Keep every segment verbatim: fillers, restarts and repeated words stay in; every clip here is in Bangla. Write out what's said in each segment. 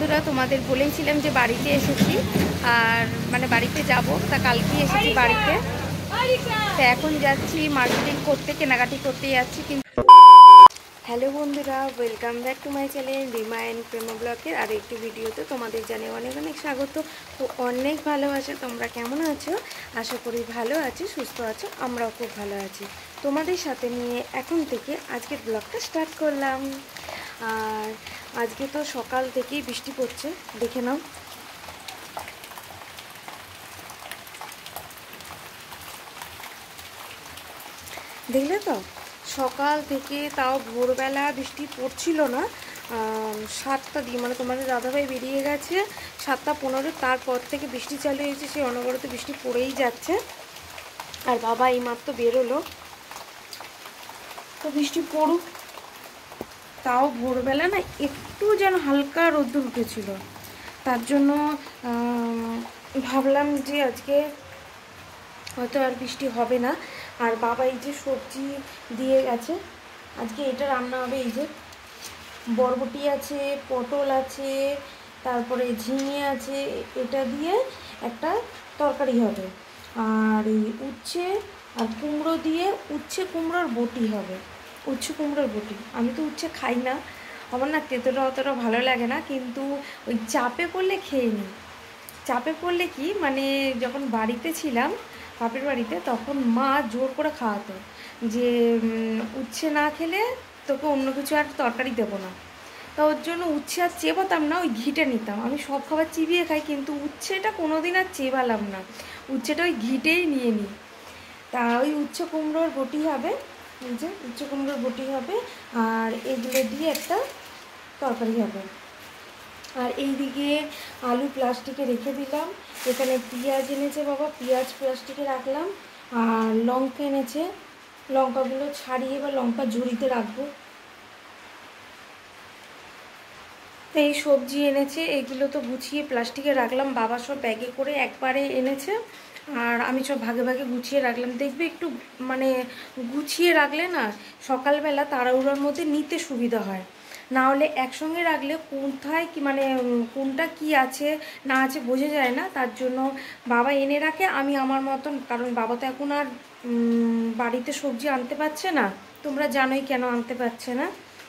বন্ধুরা তোমাদের বলেইছিলাম যে বাড়িতে এসেছি আর মানে বাড়িতে যাব, তা কালকে এসেছি বাড়িতে। তো এখন যাচ্ছি মার্কেটিং করতে, কেনাকাটি করতে যাচ্ছি। কিন্তু হ্যালো বন্ধুরা, welcome back to my channel Rima and Prema ব্লগের আর একটি ভিডিওতে তোমাদের জানিয়ে অনেক অনেক স্বাগত ও অনেক ভালোবাসা। তোমরা কেমন আছো? আশা করি ভালো আছো, সুস্থ আছো। আমরাও খুব ভালো আছি। তোমাদের সাথে নিয়ে এখন থেকে আজকের ব্লগটা স্টার্ট করলাম। আর আজকে তো সকাল থেকেই বৃষ্টি পড়ছে, দেখে নাও। দেখলে তো সকাল থেকে, তাও ভোরবেলা বৃষ্টি পড়ছিল না। সাতটা দিয়ে মানে তোমাদের দাদাভাই বেরিয়ে গেছে সাতটা পনেরো, তারপর থেকে বৃষ্টি চালু হয়েছে। সে অনবরত বৃষ্টি পড়েই যাচ্ছে। আর বাবা এইমাত্র বেরোলো। তো বৃষ্টি পড়ুক, তাও ভোরবেলা না একটু যেন হালকা রোদ্দুর উঠেছিল, তার জন্য ভাবলাম যে আজকে হয়তো আর বৃষ্টি হবে না। আর বাবা এই যে সবজি দিয়ে গেছে, আজকে এটা রান্না হবে। এই যে বরবটি আছে, পটল আছে, তারপরে ঝিঙে আছে, এটা দিয়ে একটা তরকারি হবে। আর এই উচ্ছে আর কুমড়ো দিয়ে উচ্ছে কুমড়োর বটি হবে। উচ্ছে কুমড়োর বটি, আমি তো উচ্ছে খাই না, আমার না তেতোটা অতটা ভালো লাগে না, কিন্তু ওই চাপে পড়লে খেয়ে নিই। চাপে পড়লে কি মানে, যখন বাড়িতে ছিলাম বাপের বাড়িতে, তখন মা জোর করে খাওয়াতো যে উচ্ছে না খেলে তোকে অন্য কিছু আর তরকারি দেবো না। তা ওর জন্য উচ্ছে আর চেবাতাম না, ওই ঘিটে নিতাম। আমি সব খাবার চিবিয়ে খাই, কিন্তু উচ্ছেটা কোনো দিন আর চেবালাম না, উচ্ছেটা ওই ঘিটেই নিয়ে নিই। তা ওই উচ্ছে কুমড়োর বটি হবে, এই যে উচ্ছে কুমড়োর বটি হবে, আর এগুলো দিয়ে একটা তরকারি হবে। আর এইদিকে আলু প্লাস্টিকে রেখে দিলাম। এখানে পেঁয়াজ এনেছে বাবা, পেঁয়াজ প্লাস্টিকে রাখলাম। আর লঙ্কা এনেছে, লঙ্কাগুলো ছাড়িয়ে বা লঙ্কা ঝুড়িতে রাখবো। তো এই সবজি এনেছে, এগুলো তো গুছিয়ে প্লাস্টিকে রাখলাম। বাবা সব ব্যাগে করে একবারে এনেছে, আর আমি সব ভাগে ভাগে গুছিয়ে রাখলাম। দেখবে একটু মানে গুছিয়ে রাখলে না সকালবেলা তাড়াহুড়োর মধ্যে নিতে সুবিধা হয়। না হলে একসঙ্গে রাখলে কোথায় কি মানে কোনটা কি আছে না আছে বোঝা যায় না। তার জন্য বাবা এনে রাখে, আমি আমার মতন, কারণ বাবা তো এখন আর বাড়িতে সবজি আনতে পারছে না, তোমরা জানোই কেন আনতে পারছে না।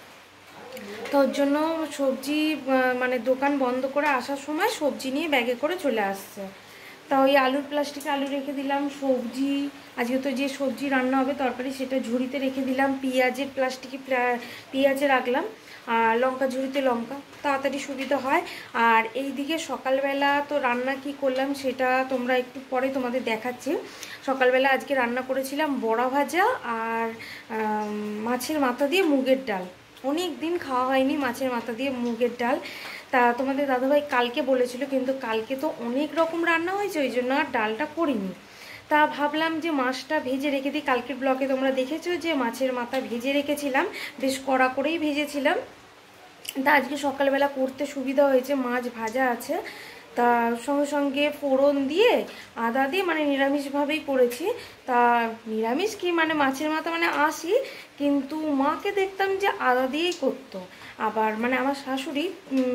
তোর জন্য সবজি মানে দোকান বন্ধ করে আসার সময় সবজি নিয়ে ব্যাগে করে চলে আসছে। তা ওই আলুর প্লাস্টিকে আলু রেখে দিলাম, সবজি আজকে তো যে সবজি রান্না হবে তরকারি সেটা ঝুড়িতে রেখে দিলাম, পেঁয়াজের প্লাস্টিকে পেঁয়াজে রাখলাম, আর লঙ্কা ঝুড়িতে লঙ্কা, তাড়াতাড়ি সুবিধা হয়। আর এই দিকে সকালবেলা তো রান্না কি করলাম সেটা তোমরা একটু পরে তোমাদের দেখাচ্ছি। সকালবেলা আজকে রান্না করেছিলাম বড়া ভাজা আর মাছের মাথা দিয়ে মুগের ডাল। অনেক দিন খাওয়া হয়নি মাছের মাথা দিয়ে মুগের ডাল। তা তোমাদের দাদাভাই কালকে বলেছিল, কিন্তু কালকে তো অনেক রকম রান্না হয়েছে, ওই জন্য আর ডালটা করিনি। তা ভাবলাম যে মাছটা ভেজে রেখে দিই। কালকের ব্লগে তোমরা দেখেছো যে মাছের মাথা ভেজে রেখেছিলাম, বেশ কড়া করেই ভেজেছিলাম। তা আজকে সকালবেলা করতে সুবিধা হয়েছে, মাছ ভাজা আছে, তা সঙ্গে সঙ্গে ফোড়ন দিয়ে আদা দিয়ে মানে নিরামিষভাবেই করেছি। তা নিরামিষ কি মানে মাছের মাথা মানে আসি, কিন্তু মাকে দেখতাম যে আদা দিয়েই করতো। আবার মানে আমার শাশুড়ি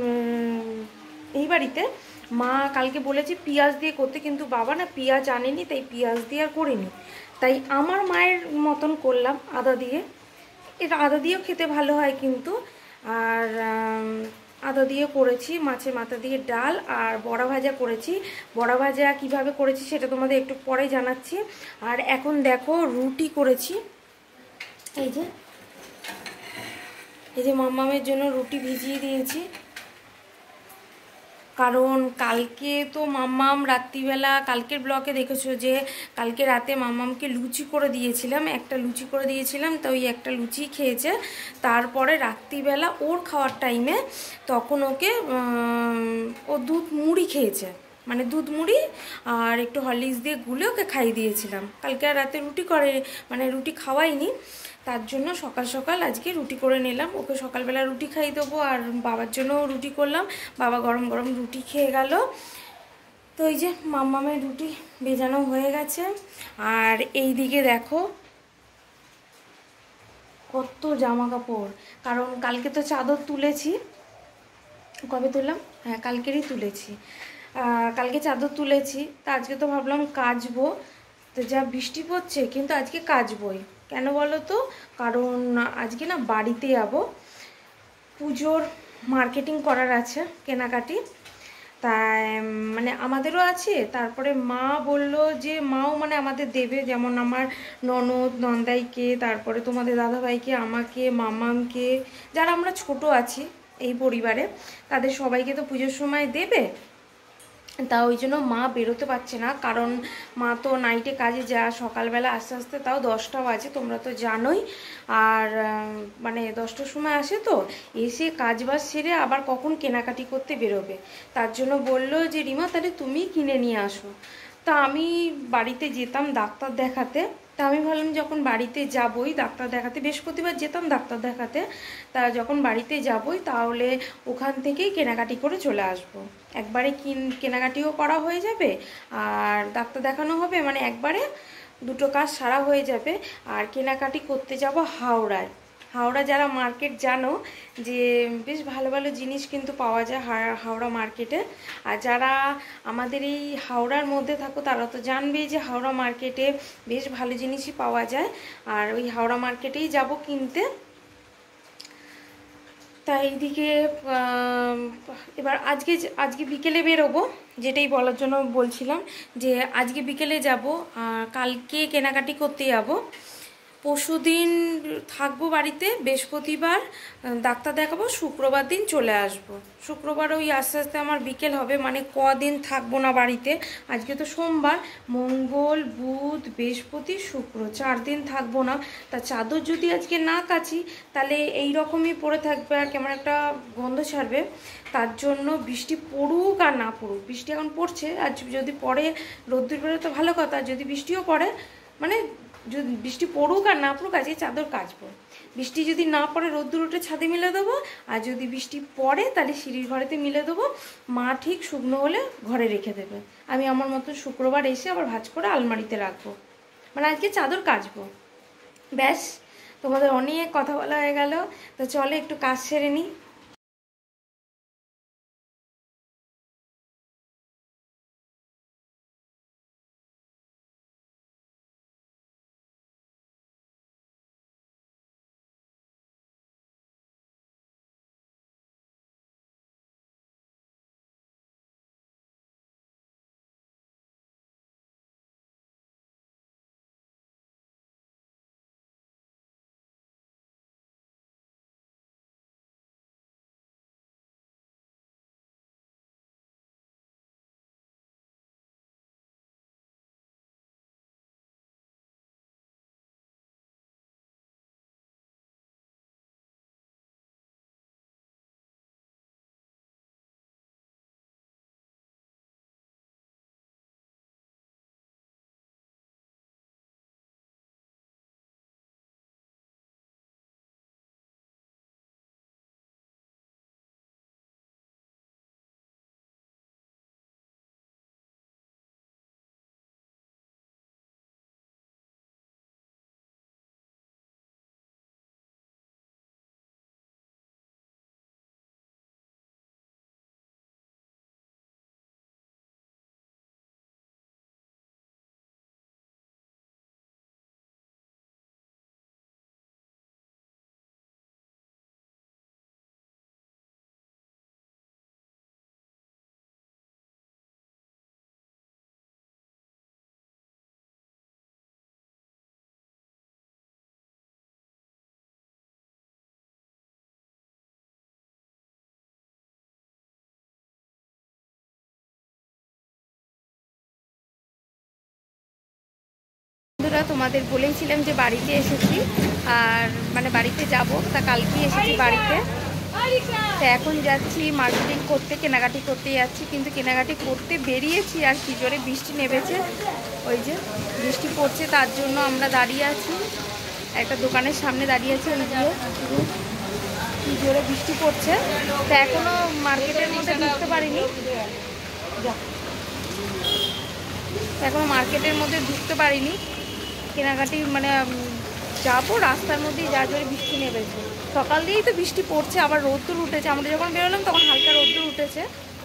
এই বাড়িতে মা কালকে বলেছে পেঁয়াজ দিয়ে করতে, কিন্তু বাবা না পেঁয়াজ আনেনি, তাই পেঁয়াজ দিয়ে আর করিনি। তাই আমার মায়ের মতন করলাম আদা দিয়ে। এটা আদা দিয়েও খেতে ভালো হয় কিন্তু। আর আদা দিয়ে করেছি মাছের মাথা দিয়ে ডাল, আর বড়া ভাজা করেছি। বড়া ভাজা কিভাবে করেছি সেটা তোমাদের একটু পরে জানাচ্ছি। আর এখন দেখো রুটি করেছি, এই যে এই যে মাম্মামের জন্য রুটি ভিজিয়ে দিয়েছি। কারণ কালকে তো মাম্মাম রাত্রিবেলা, কালকের ব্লগে দেখেছো যে কালকে রাতে মাম্মামকে লুচি করে দিয়েছিলাম, একটা লুচি করে দিয়েছিলাম, তো ওই একটা লুচি খেয়েছে। তারপরে রাত্রিবেলা ওর খাওয়ার টাইমে তখন ওকে ও দুধ মুড়ি খেয়েছে, মানে দুধ মুড়ি আর একটু হরলিক্স দিয়ে গুলে ওকে খাইয়ে দিয়েছিলাম। কালকে আর রাতে রুটি করে মানে রুটি খাওয়াইনি, তার জন্য সকাল সকাল আজকে রুটি করে নিলাম। ওকে সকালবেলা রুটি খাইয়ে দেবো, আর বাবার জন্যও রুটি করলাম। বাবা গরম গরম রুটি খেয়ে গেল। তো এই যে মাম্মামের রুটি ভেজানো হয়ে গেছে। আর এই দিকে দেখো কত জামা কাপড়, কারণ কালকে তো চাদর তুলেছি। কবে তুললাম হ্যাঁ কালকেরই তুলেছি, কালকে চাদর তুলেছি। তা আজকে তো ভাবলাম কাচবো, তো যা বৃষ্টি পড়ছে কিন্তু আজকে কাচবই। কেন বলো তো, কারণ আজকে না বাড়িতে যাবো, পুজোর মার্কেটিং করার আছে, কেনাকাটি। তাই মানে আমাদেরও আছে, তারপরে মা বলল যে মাও মানে আমাদের দেবে, যেমন আমার ননদ নন্দাইকে, তারপরে তোমাদের দাদাভাইকে, আমাকে, মামামকে, যারা আমরা ছোট আছি এই পরিবারে, তাদের সবাইকে তো পুজোর সময় দেবে। তা ওই জন্য মা বেরোতে পারছে না, কারণ মা তো নাইটে কাজে যা, সকালবেলা আস্তে আস্তে তাও দশটা বাজে, তোমরা তো জানোই। আর মানে দশটার সময় আসে, তো এসে কাজবাজ সেরে আবার কখন কেনাকাটি করতে বেরোবে। তার জন্য বললো যে রিমা তাহলে তুমি কিনে নিয়ে আসো। তা আমি বাড়িতে যেতাম ডাক্তার দেখাতে, তা আমি ভাবলাম যখন বাড়িতে যাবই ডাক্তার দেখাতে, বৃহস্পতিবার যেতাম ডাক্তার দেখাতে, তা যখন বাড়িতে যাবই তাহলে ওখান থেকেই কেনাকাটি করে চলে আসবো। একবারে কিন কেনাকাটিও করা হয়ে যাবে আর ডাক্তার দেখানো হবে, মানে একবারে দুটো কাজ সারা হয়ে যাবে। আর কেনাকাটি করতে যাব হাওড়ায়। হাওড়া যারা মার্কেট জানো, যে বেশ ভালো ভালো জিনিস কিন্তু পাওয়া যায় হাওড়া মার্কেটে। আর যারা আমাদের এই হাওড়ার মধ্যে থাকো তারা তো জানবেই যে হাওড়া মার্কেটে বেশ ভালো জিনিসই পাওয়া যায়। আর ওই হাওড়া মার্কেটেই যাব কিনতে। তাই এইদিকে এবার আজকে আজকে বিকেলে বেরোবো, যেটাই বলার জন্য বলছিলাম যে আজকে বিকেলে যাব, আর কালকে কেনাকাটি করতে যাব। পরশু দিন থাকবো বাড়িতে, বৃহস্পতিবার ডাক্তার দেখাবো, শুক্রবার দিন চলে আসব। শুক্রবার ওই আস্তে আস্তে আমার বিকেল হবে, মানে কদিন থাকবো না বাড়িতে। আজকে তো সোমবার, মঙ্গল, বুধ, বৃহস্পতি, শুক্র, চার দিন থাকবো না। তা চাদর যদি আজকে না কাচি তাহলে এই রকমই পড়ে থাকবে আর কেমন একটা গন্ধ ছাড়বে। তার জন্য বৃষ্টি পড়ুক আর না পড়ুক, বৃষ্টি এখন পড়ছে, আর যদি পড়ে রোদ্দুর পড়ে তো ভালো কথা, যদি বৃষ্টিও পড়ে মানে যদি বৃষ্টি পড়ুক আর না পড়ুক আজকে চাদর কাচবো। বৃষ্টি যদি না পড়ে রোদ্দুর উঠে ছাদে মিলে দেবো, আর যদি বৃষ্টি পড়ে তাহলে সিঁড়ির ঘরেতে মিলে দেবো। মা ঠিক শুকনো হলে ঘরে রেখে দেবে, আমি আমার মতো শুক্রবার এসে আবার ভাঁজ করে আলমারিতে রাখবো। মানে আজকে চাদর কাচবো। ব্যাস, তোমাদের অনেক কথা বলা হয়ে গেল, তো চলে একটু কাজ সেরে নিই। বন্ধুরা, তোমাদের বলেছিলাম যে বাড়িতে এসেছি, আর মানে বাড়িতে যাব, তা কালকেই এসেছি বাড়িতে। তো এখন যাচ্ছি মার্কেটিং করতে, কেনাকাটি করতে যাচ্ছি। কিন্তু কেনাকাটি করতে বেরিয়েছি আর কি জোরে বৃষ্টি নেমেছে, ওই যে বৃষ্টি পড়ছে, তার জন্য আমরা দাঁড়িয়ে আছি একটা দোকানের সামনে দাঁড়িয়ে আছি। ওই দিয়ে কি জোরে বৃষ্টি পড়ছে, তো এখনও মার্কেটের মধ্যে ঢুকতে পারিনি, এখনও মার্কেটের মধ্যে ঢুকতে পারিনি। কেনাকাটি মানে যাবো, রাস্তার মধ্যেই যা জোরে বৃষ্টি নেমেছে। সকাল দিয়েই তো বৃষ্টি পড়ছে, আবার রোদ্দুর উঠেছে। আমরা যখন বেরোলাম তখন হালকা রোদ্দুর উঠেছে,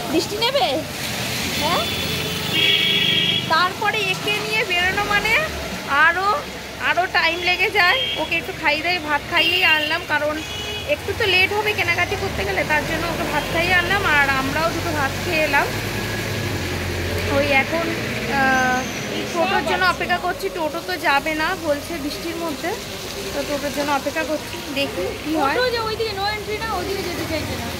বৃষ্টি নেবে, হ্যাঁ? তারপরে একে নিয়ে বেরোনো মানে আরও আরও টাইম লেগে যায়। ওকে একটু খাইয়ে দেয়, ভাত খাইয়েই আনলাম, কারণ একটু তো লেট হবে কেনাকাটি করতে গেলে, তার জন্য ওকে ভাত খাইয়ে আনলাম আর আমরাও দুটো ভাত খেয়ে এলাম। ওই এখন টোটোর জন্য অপেক্ষা করছি। টোটো তো যাবে না বলছে বৃষ্টির মধ্যে, তো টোটোর জন্য অপেক্ষা করছি, দেখি কি হয়। ওইদিকে নো এন্ট্রি না, ওইদিকে যেতে চাইছে না।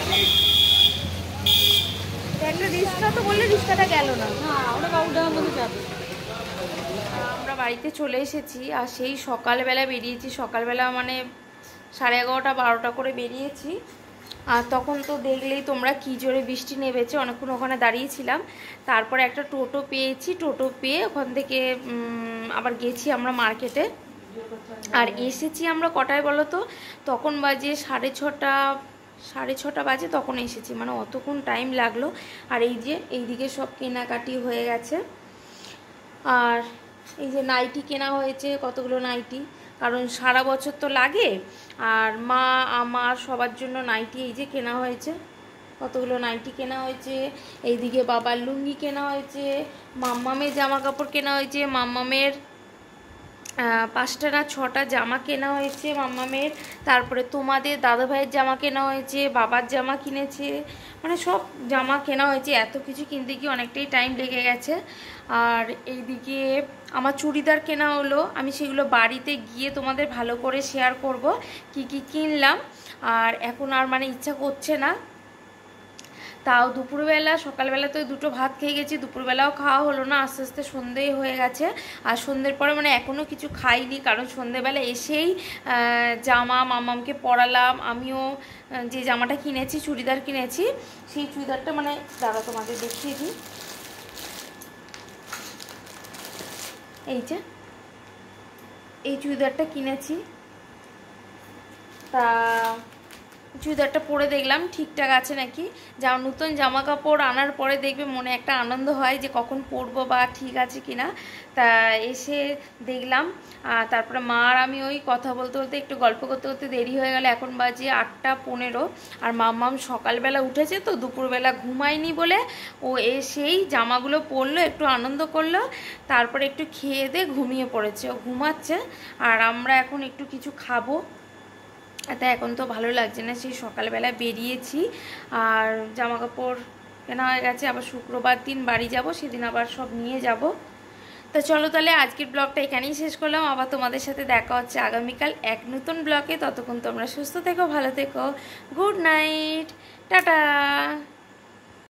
একটা রিক্সা তো বললে রিক্সাটা গেল না। হ্যাঁ, আমরা বাবুডাঙ্গার মধ্যে যাবে। আমরা বাড়িতে চলে এসেছি আর সেই সকালবেলা বেরিয়েছি। সকালবেলা মানে সাড়ে এগারোটা বারোটা করে বেরিয়েছি। আর তখন তো দেখলেই তোমরা কি জোরে বৃষ্টি নেমেছে, অনেকক্ষণ ওখানে দাঁড়িয়েছিলাম। তারপরে একটা টোটো পেয়েছি, টোটো পেয়ে ওখান থেকে আবার গেছি আমরা মার্কেটে। আর এসেছি আমরা কটায় বলো তো, তখন বাজে সাড়ে ছটা সাড়ে ছটা বাজে তখন এসেছি, মানে অতক্ষণ টাইম লাগলো। আর এই যে এইদিকে সব কেনাকাটি হয়ে গেছে। আর এই যে নাইটি কেনা হয়েছে, কতগুলো নাইটি, কারণ সারা বছর তো লাগে। আর মা আমার সবার জন্য নাইটি এই যে কেনা হয়েছে, কতগুলো নাইটি কেনা হয়েছে। এইদিকে বাবার লুঙ্গি কেনা হয়েছে, মাম্মামের জামা কাপড় কেনা হয়েছে, মাম্মামের পাঁচটা না ছটা জামা কেনা হয়েছে মাম্মামের। তারপরে তোমাদের দাদা ভাইয়ের জামা কেনা হয়েছে, বাবার জামা কিনেছে, মানে সব জামা কেনা হয়েছে। এত কিছু কিনতে গিয়ে অনেকটাই টাইম লেগে গেছে। আর এইদিকে আমার চুড়িদার কেনা হলো, আমি সেগুলো বাড়িতে গিয়ে তোমাদের ভালো করে শেয়ার করব কি কি কিনলাম। আর এখন আর মানে ইচ্ছা করছে না, তাও দুপুরবেলা সকালবেলা তো দুটো ভাত খেয়ে গেছি, দুপুরবেলাও খাওয়া হলো না, আস্তে আস্তে সন্ধেই হয়ে গেছে। আর সন্ধ্যের পরে মানে এখনও কিছু খাইনি, কারণ সন্ধেবেলা এসেই জামা মামামকে পরালাম। আমিও যে জামাটা কিনেছি, চুড়িদার কিনেছি, সেই চুড়িদারটা মানে দাদা তোমাদের দেখিয়ে দিই। এই যে এই চুড়িদারটা কিনেছি, তা চুড়িদারটা পরে দেখলাম ঠিকঠাক আছে নাকি। যা নতুন জামা কাপড় আনার পরে দেখবে মনে একটা আনন্দ হয় যে কখন পরবো বা ঠিক আছে কিনা। তা এসে দেখলাম, আর তারপরে মা আর আমি ওই কথা বলতে বলতে একটু গল্প করতে করতে দেরি হয়ে গেল। এখন বাজে আটটা পনেরো। আর মাম্মাম সকালবেলা উঠেছে তো, দুপুরবেলা ঘুমায়নি বলে ও এসেই জামাগুলো পরলো, একটু আনন্দ করলো, তারপরে একটু খেয়ে দিয়ে ঘুমিয়ে পড়েছে, ও ঘুমাচ্ছে। আর আমরা এখন একটু কিছু খাবো। তাই এখন তো ভালো লাগছে না, সেই সকালবেলা বেরিয়েছি আর জামা কাপড় কেনা হয়ে গেছে। আবার শুক্রবার দিন বাড়ি যাব, সেদিন আবার সব নিয়ে যাব। তো চলো তাহলে আজকের ব্লগটা এখানেই শেষ করলাম। আবার তোমাদের সাথে দেখা হচ্ছে আগামীকাল এক নতুন ব্লগে। ততক্ষণ তোমরা সুস্থ থেকো, ভালো থেকো, গুড নাইট, টাটা।